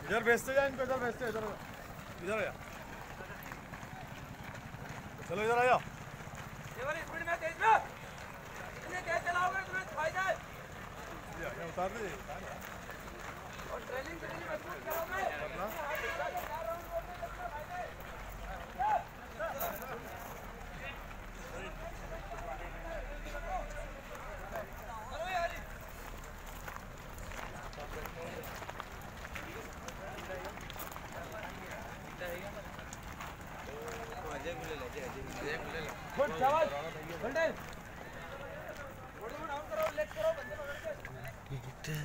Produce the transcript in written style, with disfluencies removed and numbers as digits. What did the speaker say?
इधर भेजते जा इनको, इधर भेजते, इधर इधर आ, चलो इधर आ जाओ। स्पीड में तेज में, इतने तेज चलाओगे तुम्हें फायदा है। उतार दे और ट्रेनिंग कितनी मजबूत करोगे। गुड शाबाश गोल्डन बॉडी को डाउन करो, लेग करो, बंदे पकड़ के।